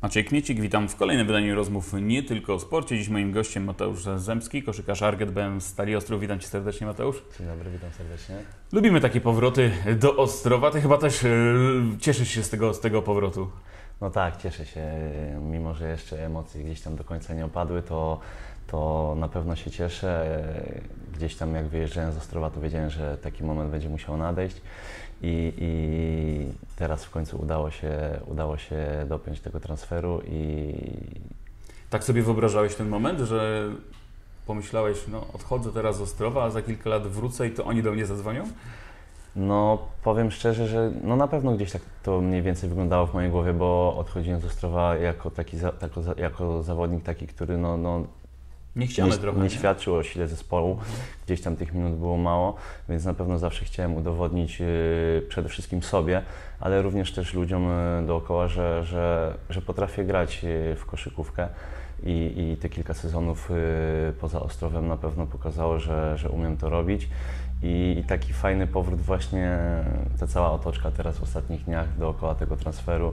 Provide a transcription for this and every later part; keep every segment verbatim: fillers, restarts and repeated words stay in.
Maciej Kmiecik, witam w kolejnym wydaniu rozmów nie tylko o sporcie. Dziś moim gościem Mateusz Zemski, koszykarz Arget B M Stali Ostrów. Witam Cię serdecznie, Mateusz. Dzień dobry, witam serdecznie. Lubimy takie powroty do Ostrowa. Ty chyba też yy, cieszysz się z tego, z tego powrotu. No tak, cieszę się. Mimo że jeszcze emocje gdzieś tam do końca nie opadły, to, to na pewno się cieszę. Gdzieś tam jak wyjeżdżałem z Ostrowa, to wiedziałem, że taki moment będzie musiał nadejść. I, I teraz w końcu udało się, udało się dopiąć tego transferu i... Tak sobie wyobrażałeś ten moment, że pomyślałeś, no odchodzę teraz z Ostrowa, a za kilka lat wrócę i to oni do mnie zadzwonią? No powiem szczerze, że no na pewno gdzieś tak to mniej więcej wyglądało w mojej głowie, bo odchodziłem z Ostrowa jako taki za, jako, jako zawodnik taki, który no, no nie, chciamy nie, trochę, nie nie świadczył o sile zespołu, mhm. Gdzieś tam tych minut było mało, więc na pewno zawsze chciałem udowodnić yy, przede wszystkim sobie, ale również też ludziom yy, dookoła, że, że, że potrafię grać yy, w koszykówkę i, i te kilka sezonów yy, poza Ostrowem na pewno pokazało, że, że umiem to robić. I, I taki fajny powrót właśnie, ta cała otoczka teraz w ostatnich dniach dookoła tego transferu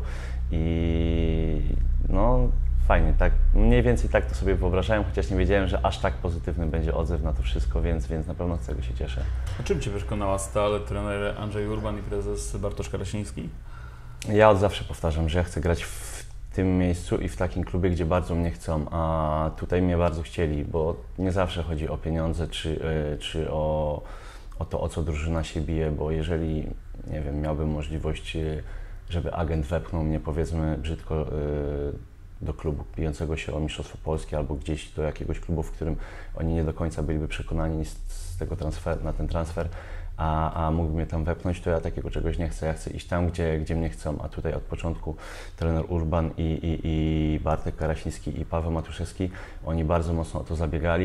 i no fajnie, tak, mniej więcej tak to sobie wyobrażałem, chociaż nie wiedziałem, że aż tak pozytywny będzie odzew na to wszystko, więc, więc na pewno z tego się cieszę. A czym Cię przekonała Stal, trener Andrzej Urban i prezes Bartosz Karasiński? Ja od zawsze powtarzam, że ja chcę grać w tym miejscu i w takim klubie, gdzie bardzo mnie chcą, a tutaj mnie bardzo chcieli, bo nie zawsze chodzi o pieniądze czy, czy o o to, o co drużyna się bije, bo jeżeli, nie wiem, miałbym możliwość, żeby agent wepchnął mnie, powiedzmy brzydko, do klubu bijącego się o Mistrzostwo Polskie albo gdzieś do jakiegoś klubu, w którym oni nie do końca byliby przekonani z, z tego transfer, na ten transfer, a, a mógłby mnie tam wepchnąć, to ja takiego czegoś nie chcę. Ja chcę iść tam, gdzie, gdzie mnie chcą, a tutaj od początku trener Urban i, i, i Bartek Karasiński i Paweł Matuszewski, oni bardzo mocno o to zabiegali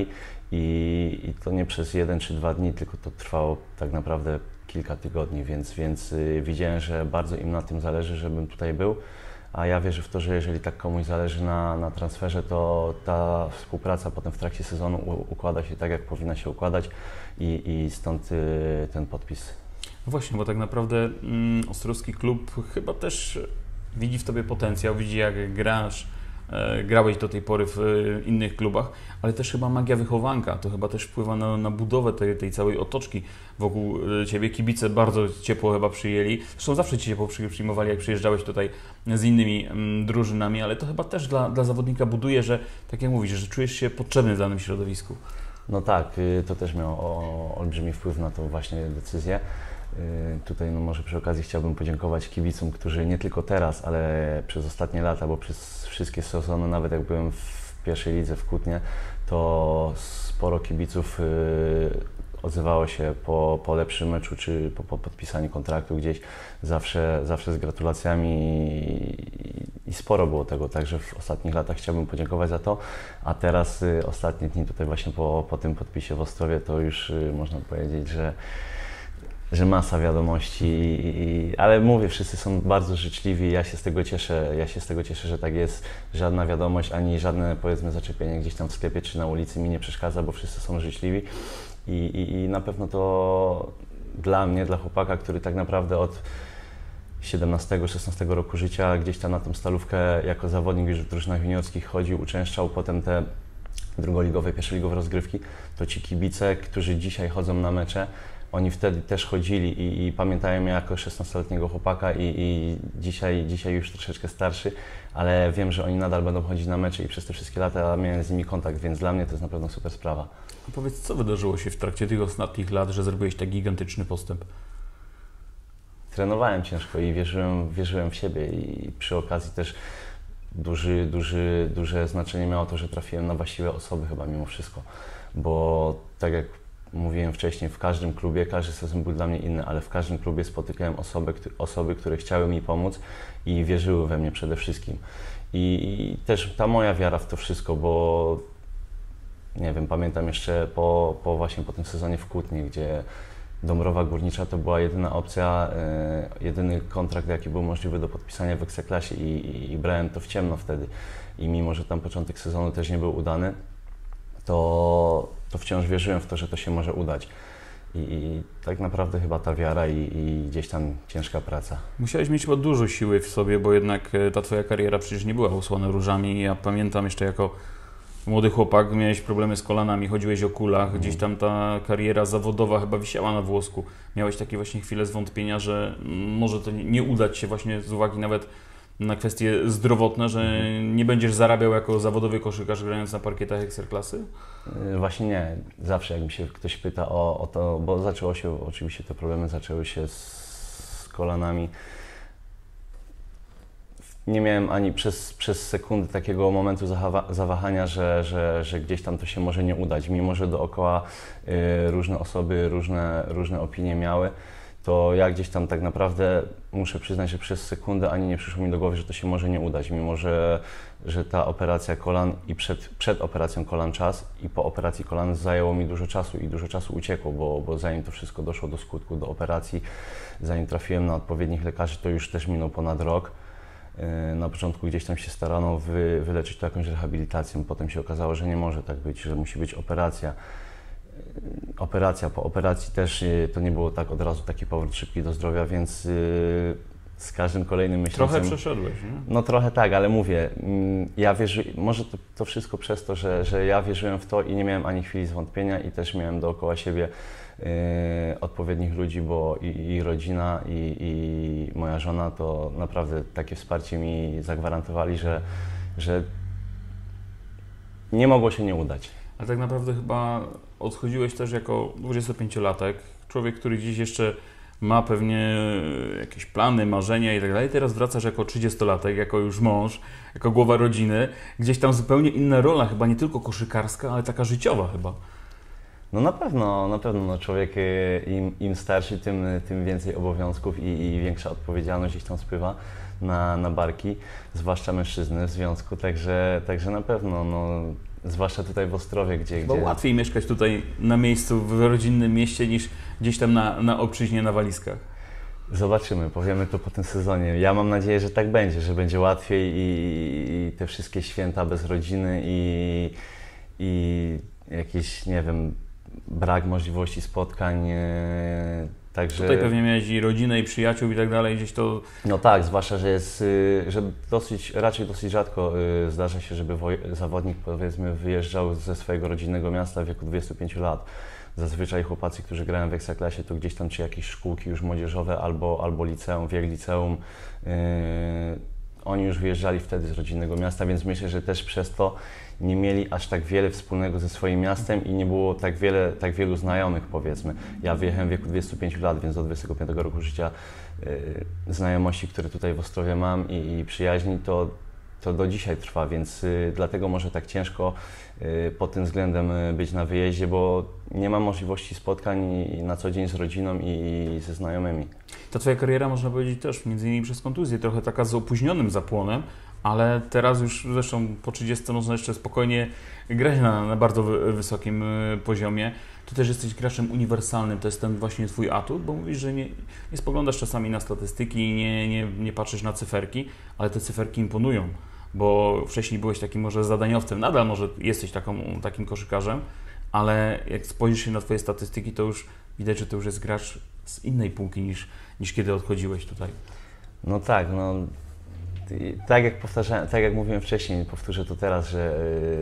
i, i to nie przez jeden czy dwa dni, tylko to trwało tak naprawdę kilka tygodni, więc, więc yy, widziałem, że bardzo im na tym zależy, żebym tutaj był. A ja wierzę w to, że jeżeli tak komuś zależy na, na transferze, to ta współpraca potem w trakcie sezonu u, układa się tak, jak powinna się układać i, i stąd y, ten podpis. No właśnie, bo tak naprawdę mm, ostrowski klub chyba też widzi w Tobie potencjał, widzi jak grasz, e, grałeś do tej pory w e, innych klubach, ale też chyba magia wychowanka, to chyba też wpływa na, na budowę tej, tej całej otoczki wokół Ciebie. Kibice bardzo ciepło chyba przyjęli, zresztą zawsze Cię ciepło przyjmowali, jak przyjeżdżałeś tutaj z innymi mm, drużynami, ale to chyba też dla, dla zawodnika buduje, że tak jak mówisz, że czujesz się potrzebny w danym środowisku. No tak, to też miało olbrzymi wpływ na tą właśnie decyzję. Tutaj no może przy okazji chciałbym podziękować kibicom, którzy nie tylko teraz, ale przez ostatnie lata, bo przez wszystkie sezony, nawet jak byłem w pierwszej lidze w Kutnie, to sporo kibiców odzywało się po, po lepszym meczu czy po, po podpisaniu kontraktu gdzieś, zawsze, zawsze z gratulacjami i, i sporo było tego, także w ostatnich latach chciałbym podziękować za to, a teraz y, ostatnie dni tutaj właśnie po, po tym podpisie w Ostrowie to już y, można powiedzieć, że że masa wiadomości, i, i, ale mówię, wszyscy są bardzo życzliwi, ja się z tego cieszę, ja się z tego cieszę, że tak jest. Żadna wiadomość, ani żadne powiedzmy zaczepienie gdzieś tam w sklepie czy na ulicy mi nie przeszkadza, bo wszyscy są życzliwi i, i, i na pewno to dla mnie, dla chłopaka, który tak naprawdę od siedemnastego szesnastego roku życia gdzieś tam na tą stalówkę jako zawodnik już w drużynach juniorskich chodził, uczęszczał, potem te drugoligowe, pierwszoligowe rozgrywki, to ci kibice, którzy dzisiaj chodzą na mecze, oni wtedy też chodzili i, i pamiętają mnie jako szesnastoletniego chłopaka i, i dzisiaj, dzisiaj już troszeczkę starszy, ale wiem, że oni nadal będą chodzić na mecze i przez te wszystkie lata miałem z nimi kontakt, więc dla mnie to jest na pewno super sprawa. A powiedz, co wydarzyło się w trakcie tych ostatnich lat, że zrobiłeś tak gigantyczny postęp? Trenowałem ciężko i wierzyłem, wierzyłem w siebie i przy okazji też duży, duży, duże znaczenie miało to, że trafiłem na właściwe osoby chyba mimo wszystko, bo tak jak mówiłem wcześniej, w każdym klubie, każdy sezon był dla mnie inny, ale w każdym klubie spotykałem osoby, osoby które chciały mi pomóc i wierzyły we mnie przede wszystkim. I, i też ta moja wiara w to wszystko, bo nie wiem, pamiętam jeszcze po, po właśnie po tym sezonie w Kutnie, gdzie Dąbrowa Górnicza to była jedyna opcja, yy, jedyny kontrakt, jaki był możliwy do podpisania w Ekstraklasie i, i, i brałem to w ciemno wtedy. I mimo, że tam początek sezonu też nie był udany, to, to wciąż wierzyłem w to, że to się może udać. I, i tak naprawdę chyba ta wiara i, i gdzieś tam ciężka praca. Musiałeś mieć chyba dużo siły w sobie, bo jednak ta twoja kariera przecież nie była usłana różami. Ja pamiętam jeszcze jako młody chłopak, miałeś problemy z kolanami, chodziłeś o kulach, gdzieś tam ta kariera zawodowa chyba wisiała na włosku. Miałeś takie właśnie chwile zwątpienia, że może to nie udać się właśnie z uwagi nawet na kwestie zdrowotne, że nie będziesz zarabiał jako zawodowy koszykarz grając na parkietach Ekstraklasy? Właśnie nie. Zawsze jak mi się ktoś pyta o, o to, bo zaczęło się, oczywiście te problemy zaczęły się z, z kolanami. Nie miałem ani przez, przez sekundę takiego momentu zahawa, zawahania, że, że, że gdzieś tam to się może nie udać. Mimo że dookoła y, różne osoby, różne, różne opinie miały, to ja gdzieś tam tak naprawdę muszę przyznać, że przez sekundę ani nie przyszło mi do głowy, że to się może nie udać. Mimo że, że ta operacja kolan i przed, przed operacją kolan czas i po operacji kolan zajęło mi dużo czasu i dużo czasu uciekło, bo, bo zanim to wszystko doszło do skutku, do operacji, zanim trafiłem na odpowiednich lekarzy, to już też minął ponad rok. Na początku gdzieś tam się starano wy, wyleczyć to jakąś rehabilitacją, potem się okazało, że nie może tak być, że musi być operacja. Operacja po operacji też to nie było tak od razu taki powrót szybki do zdrowia, więc z każdym kolejnym miesiącem... Trochę przeszedłeś, nie? No trochę tak, ale mówię, ja wierzy, może to, to wszystko przez to, że, że ja wierzyłem w to i nie miałem ani chwili zwątpienia i też miałem dookoła siebie Yy, odpowiednich ludzi, bo i, i rodzina, i, i moja żona to naprawdę takie wsparcie mi zagwarantowali, że, że nie mogło się nie udać. Ale tak naprawdę chyba odchodziłeś też jako dwudziestopięciolatek, człowiek, który dziś jeszcze ma pewnie jakieś plany, marzenia i tak dalej. Teraz wracasz jako trzydziestolatek, jako już mąż, jako głowa rodziny. Gdzieś tam zupełnie inna rola, chyba nie tylko koszykarska, ale taka życiowa chyba. No na pewno, na pewno. No człowiek im, im starszy, tym, tym więcej obowiązków i, i większa odpowiedzialność gdzieś tam spływa na, na barki, zwłaszcza mężczyzny w związku, także, także na pewno, no, zwłaszcza tutaj w Ostrowie, gdzie... Bo gdzie... łatwiej mieszkać tutaj na miejscu, w rodzinnym mieście, niż gdzieś tam na, na obczyźnie, na walizkach. Zobaczymy, powiemy to po tym sezonie. Ja mam nadzieję, że tak będzie, że będzie łatwiej i, i te wszystkie święta bez rodziny i, i jakieś, nie wiem, brak możliwości spotkań, także... Tutaj pewnie miałeś i rodzinę, i przyjaciół i tak dalej, gdzieś to... No tak, zwłaszcza, że jest, że dosyć, raczej dosyć rzadko zdarza się, żeby zawodnik, powiedzmy, wyjeżdżał ze swojego rodzinnego miasta w wieku dwudziestu pięciu lat. Zazwyczaj chłopacy, którzy grają w Ekstraklasie, to gdzieś tam czy jakieś szkółki już młodzieżowe albo, albo liceum, wiek liceum. Yy, oni już wyjeżdżali wtedy z rodzinnego miasta, więc myślę, że też przez to nie mieli aż tak wiele wspólnego ze swoim miastem i nie było tak, wiele, tak wielu znajomych, powiedzmy. Ja wyjechałem w wieku dwudziestu pięciu lat, więc do dwudziestego piątego roku życia yy, znajomości, które tutaj w Ostrowie mam i, i przyjaźni, to, to do dzisiaj trwa, więc yy, dlatego może tak ciężko yy, pod tym względem yy, być na wyjeździe, bo nie ma możliwości spotkań na co dzień z rodziną i, i ze znajomymi. Ta Twoja kariera, można powiedzieć, też między innymi przez kontuzję, trochę taka z opóźnionym zapłonem, ale teraz już zresztą po trzydziestu można jeszcze spokojnie grać na, na bardzo wy, wysokim y, poziomie. Tu też jesteś graczem uniwersalnym, to jest ten właśnie Twój atut, bo mówisz, że nie, nie spoglądasz czasami na statystyki, nie, nie, nie patrzysz na cyferki, ale te cyferki imponują, bo wcześniej byłeś takim może zadaniowcem, nadal może jesteś taką, takim koszykarzem, ale jak spojrzysz się na Twoje statystyki, to już widać, że to już jest gracz z innej półki niż, niż kiedy odchodziłeś tutaj. No tak, no tak jak powtarzałem, tak jak mówiłem wcześniej, powtórzę to teraz, że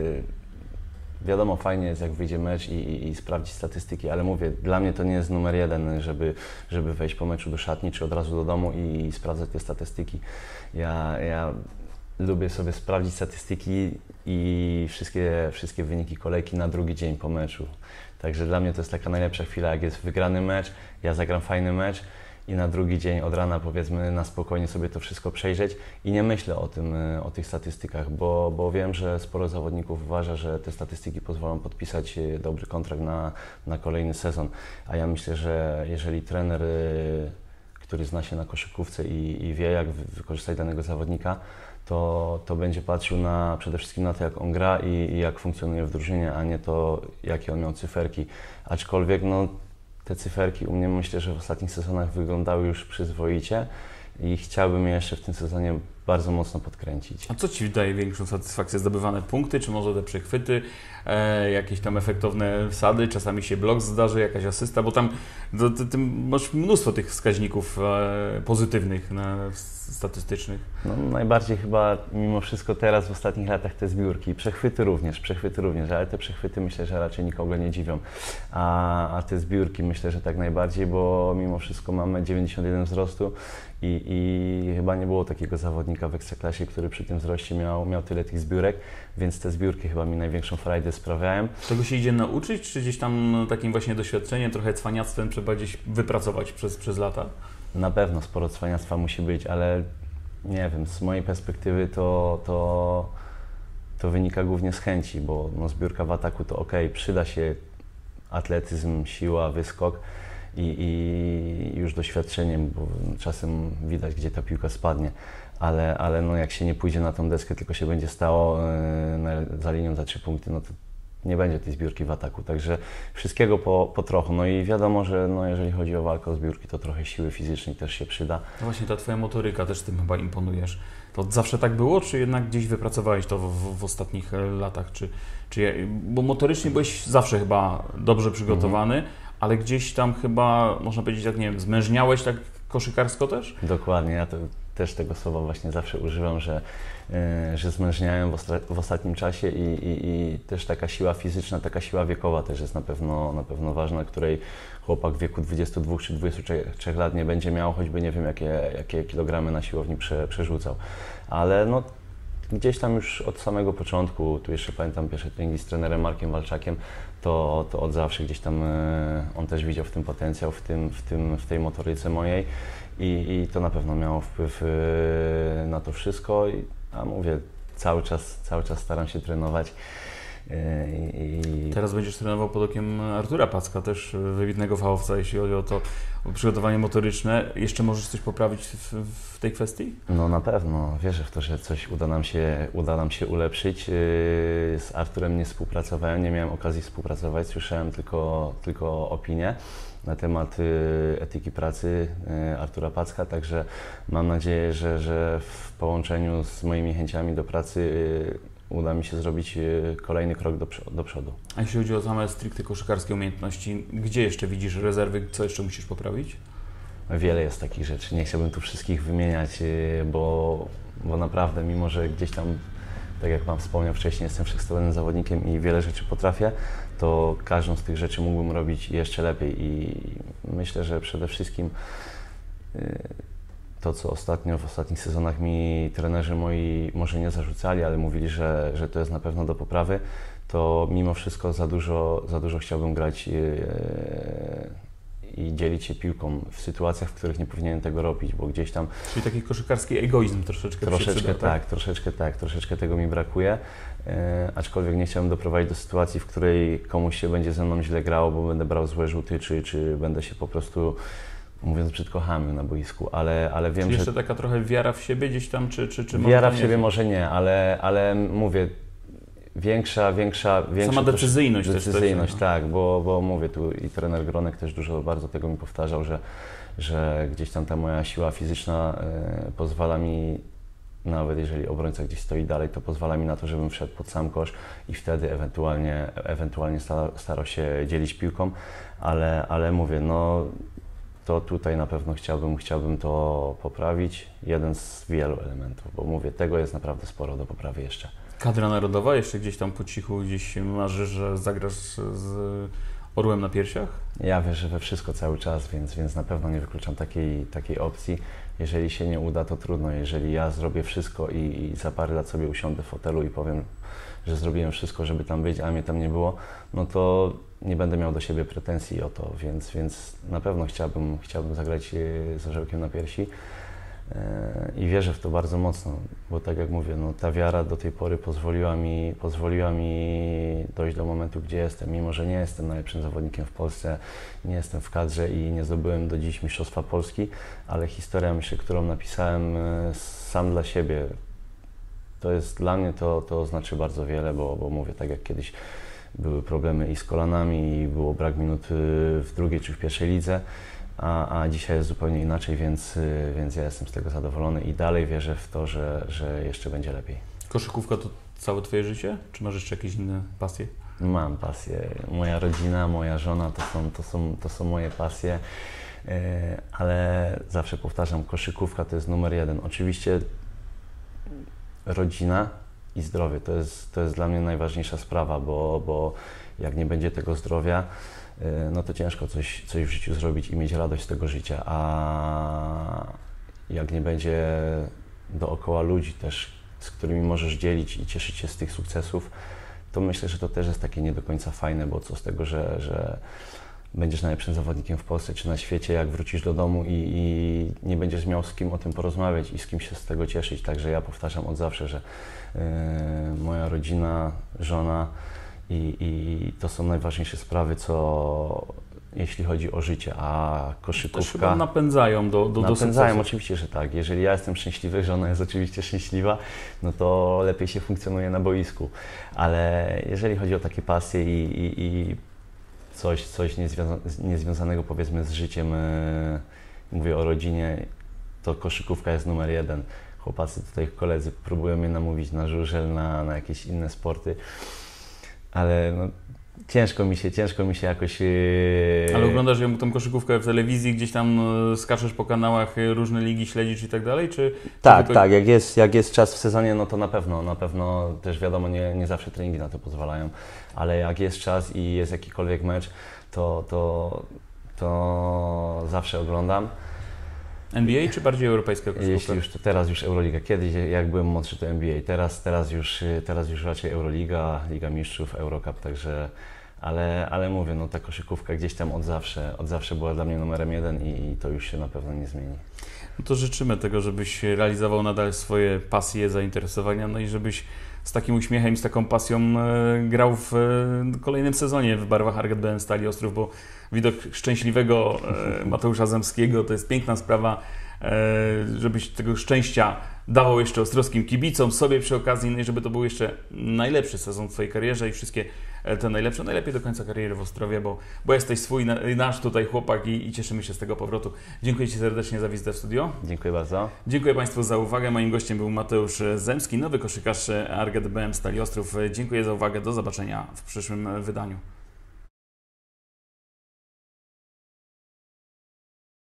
yy, wiadomo, fajnie jest jak wyjdzie mecz i, i, i sprawdzić statystyki, ale mówię, dla mnie to nie jest numer jeden, żeby, żeby wejść po meczu do szatni czy od razu do domu i, i sprawdzać te statystyki. Ja, ja lubię sobie sprawdzić statystyki i wszystkie, wszystkie wyniki kolejki na drugi dzień po meczu. Także dla mnie to jest taka najlepsza chwila, jak jest wygrany mecz, ja zagram fajny mecz i na drugi dzień od rana, powiedzmy, na spokojnie sobie to wszystko przejrzeć i nie myślę o tym, o tych statystykach, bo, bo wiem, że sporo zawodników uważa, że te statystyki pozwolą podpisać dobry kontrakt na, na kolejny sezon, a ja myślę, że jeżeli trener, który zna się na koszykówce i, i wie, jak wykorzystać danego zawodnika, to, to będzie patrzył na, przede wszystkim na to, jak on gra i, i jak funkcjonuje w drużynie, a nie to, jakie on miał cyferki. Aczkolwiek no, te cyferki u mnie myślę, że w ostatnich sezonach wyglądały już przyzwoicie i chciałbym je jeszcze w tym sezonie bardzo mocno podkręcić. A co Ci daje większą satysfakcję? Zdobywane punkty, czy może te przechwyty, e, jakieś tam efektowne wsady, czasami się blok zdarzy, jakaś asysta, bo tam do, do, do, masz mnóstwo tych wskaźników e, pozytywnych, na, statystycznych. No, najbardziej chyba mimo wszystko teraz w ostatnich latach te zbiórki, przechwyty również, przechwyty również, ale te przechwyty myślę, że raczej nikogo nie dziwią, a, a te zbiórki myślę, że tak najbardziej, bo mimo wszystko mamy dziewięćdziesiąt jeden wzrostu i, i chyba nie było takiego zawodnika w Ekstraklasie, który przy tym wzroście miał, miał tyle tych zbiórek, więc te zbiórki chyba mi największą frajdę sprawiają. Czego się idzie nauczyć, czy gdzieś tam takim właśnie doświadczeniem, trochę cwaniactwem trzeba gdzieś wypracować przez, przez lata? Na pewno sporo cwaniactwa musi być, ale nie wiem, z mojej perspektywy to, to, to wynika głównie z chęci, bo no, zbiórka w ataku to ok, przyda się atletyzm, siła, wyskok i, i już doświadczeniem, bo czasem widać, gdzie ta piłka spadnie, ale, ale no, jak się nie pójdzie na tą deskę, tylko się będzie stało yy, na, za linią za trzy punkty, no to nie będzie tej zbiórki w ataku, także wszystkiego po, po trochu. No i wiadomo, że no, jeżeli chodzi o walkę o zbiórki, to trochę siły fizycznej też się przyda. No właśnie ta Twoja motoryka, też tym chyba imponujesz. To zawsze tak było, czy jednak gdzieś wypracowałeś to w, w, w ostatnich latach? Czy, czy, bo motorycznie byłeś zawsze chyba dobrze przygotowany, mhm. ale gdzieś tam chyba, można powiedzieć, tak nie wiem, zmężniałeś tak koszykarsko też? Dokładnie, ja to, też tego słowa właśnie zawsze używam, że że zmężniałem w, ostra- w ostatnim czasie i, i, i też taka siła fizyczna, taka siła wiekowa też jest na pewno, na pewno ważna, której chłopak w wieku dwudziestu dwóch czy dwudziestu trzech lat nie będzie miał, choćby nie wiem jakie, jakie kilogramy na siłowni prze, przerzucał. Ale no, gdzieś tam już od samego początku, tu jeszcze pamiętam pierwsze treningi z trenerem Markiem Walczakiem, to, to od zawsze gdzieś tam on też widział w tym potencjał, w, tym, w, tym, w tej motoryce mojej i, i to na pewno miało wpływ na to wszystko. A mówię, cały czas, cały czas staram się trenować. I... Teraz będziesz trenował pod okiem Artura Packa, też wybitnego fachowca, jeśli chodzi o to o przygotowanie motoryczne. Jeszcze możesz coś poprawić w, w tej kwestii? No na pewno. Wierzę w to, że coś uda nam się, uda nam się ulepszyć. Z Arturem nie współpracowałem, nie miałem okazji współpracować, słyszałem tylko, tylko opinie na temat etyki pracy Artura Packa, także mam nadzieję, że, że w połączeniu z moimi chęciami do pracy uda mi się zrobić kolejny krok do, do przodu. A jeśli chodzi o same stricte koszykarskie umiejętności, gdzie jeszcze widzisz rezerwy, co jeszcze musisz poprawić? Wiele jest takich rzeczy, nie chciałbym tu wszystkich wymieniać, bo, bo naprawdę, mimo że gdzieś tam, tak jak Pan wspomniał wcześniej, jestem wszechstronnym zawodnikiem i wiele rzeczy potrafię, to każdą z tych rzeczy mógłbym robić jeszcze lepiej i myślę, że przede wszystkim to, co ostatnio w ostatnich sezonach mi trenerzy moi może nie zarzucali, ale mówili, że, że to jest na pewno do poprawy, to mimo wszystko za dużo, za dużo chciałbym grać i dzielić się piłką w sytuacjach, w których nie powinienem tego robić, bo gdzieś tam... Czyli taki koszykarski egoizm troszeczkę Troszeczkę przyda, tak, tak, troszeczkę tak, troszeczkę tego mi brakuje, e, aczkolwiek nie chciałbym doprowadzić do sytuacji, w której komuś się będzie ze mną źle grało, bo będę brał złe rzuty, czy, czy będę się po prostu, mówiąc brzydko, chamił na boisku, ale, ale wiem, czy że... jeszcze taka trochę wiara w siebie gdzieś tam, czy... czy, czy wiara w siebie może nie, ale, ale mówię, Większa, większa, większa... Sama decyzyjność też. Decyzyjność, też, tak, bo, bo mówię tu i trener Gronek też dużo bardzo tego mi powtarzał, że, że gdzieś tam ta moja siła fizyczna y, pozwala mi, nawet jeżeli obrońca gdzieś stoi dalej, to pozwala mi na to, żebym wszedł pod sam kosz i wtedy ewentualnie, ewentualnie starał, starał się dzielić piłką, ale, ale mówię, no to tutaj na pewno chciałbym, chciałbym to poprawić, jeden z wielu elementów, bo mówię, tego jest naprawdę sporo do poprawy jeszcze. Kadra narodowa? Jeszcze gdzieś tam po cichu gdzieś marzysz, że zagrasz z orłem na piersiach? Ja wierzę we wszystko cały czas, więc, więc na pewno nie wykluczam takiej, takiej opcji. Jeżeli się nie uda, to trudno. Jeżeli ja zrobię wszystko i, i za parę lat sobie usiądę w fotelu i powiem, że zrobiłem wszystko, żeby tam być, a mnie tam nie było, no to nie będę miał do siebie pretensji o to, więc, więc na pewno chciałbym, chciałbym zagrać z orzełkiem na piersi. I wierzę w to bardzo mocno, bo tak jak mówię, no, ta wiara do tej pory pozwoliła mi, pozwoliła mi dojść do momentu, gdzie jestem. Mimo że nie jestem najlepszym zawodnikiem w Polsce, nie jestem w kadrze i nie zdobyłem do dziś Mistrzostwa Polski, ale historia, myślę, którą napisałem sam dla siebie, to jest dla mnie, to, to znaczy bardzo wiele, bo, bo mówię, tak jak kiedyś były problemy i z kolanami, i było brak minut w drugiej czy w pierwszej lidze, a, a dzisiaj jest zupełnie inaczej, więc, więc ja jestem z tego zadowolony i dalej wierzę w to, że, że jeszcze będzie lepiej. Koszykówka to całe Twoje życie? Czy masz jeszcze jakieś inne pasje? Mam pasję. Moja rodzina, moja żona to są, to są, to są moje pasje, ale zawsze powtarzam, koszykówka to jest numer jeden. Oczywiście rodzina i zdrowie to jest, to jest dla mnie najważniejsza sprawa, bo, bo jak nie będzie tego zdrowia, no to ciężko coś, coś w życiu zrobić i mieć radość z tego życia, a jak nie będzie dookoła ludzi też, z którymi możesz dzielić i cieszyć się z tych sukcesów, to myślę, że to też jest takie nie do końca fajne, bo co z tego, że, że będziesz najlepszym zawodnikiem w Polsce czy na świecie, jak wrócisz do domu i, i nie będziesz miał z kim o tym porozmawiać i z kim się z tego cieszyć. Także ja powtarzam od zawsze, że yy, moja rodzina, żona i, i to są najważniejsze sprawy, co jeśli chodzi o życie, a koszykówka... Też chyba napędzają do, do, napędzają, do sukcesu. oczywiście, że tak. Jeżeli ja jestem szczęśliwy, żona jest oczywiście szczęśliwa, no to lepiej się funkcjonuje na boisku. Ale jeżeli chodzi o takie pasje i, i, i coś, coś niezwiąza niezwiązanego powiedzmy z życiem, yy, mówię o rodzinie, to koszykówka jest numer jeden. Chłopacy tutaj, koledzy próbują mnie namówić na żużel, na, na jakieś inne sporty, ale no, ciężko mi się, ciężko mi się jakoś... Yy... Ale oglądasz ją, tą koszykówkę w telewizji, gdzieś tam skaczesz po kanałach, różne ligi śledzisz i tak dalej, czy... Tak, czy tak, jak jest, jak jest czas w sezonie, no to na pewno, na pewno też wiadomo, nie, nie zawsze treningi na to pozwalają, ale jak jest czas i jest jakikolwiek mecz, to, to, to zawsze oglądam. N B A czy bardziej europejska koszykówka? Jeśli już, to teraz już Euroliga. Kiedyś, jak byłem młodszy, to N B A. Teraz, teraz, już, teraz już raczej Euroliga, Liga Mistrzów, Eurocup, także... Ale, ale mówię, no ta koszykówka gdzieś tam od zawsze, od zawsze była dla mnie numerem jeden i, i to już się na pewno nie zmieni. No to życzymy tego, żebyś realizował nadal swoje pasje, zainteresowania, no i żebyś z takim uśmiechem, z taką pasją e, grał w e, kolejnym sezonie w barwach Arget B M Stali Ostrów, bo widok szczęśliwego e, Mateusza Zemskiego to jest piękna sprawa, e, żebyś tego szczęścia dawał jeszcze ostrowskim kibicom, sobie przy okazji, no i żeby to był jeszcze najlepszy sezon w Twojej karierze i wszystkie te najlepsze, najlepiej do końca kariery w Ostrowie, bo, bo jesteś swój, nasz tutaj chłopak i, i cieszymy się z tego powrotu. Dziękuję Ci serdecznie za wizytę w studio. Dziękuję bardzo. Dziękuję Państwu za uwagę. Moim gościem był Mateusz Zemski, nowy koszykarz Arget B M Stali Ostrów. Dziękuję za uwagę. Do zobaczenia w przyszłym wydaniu.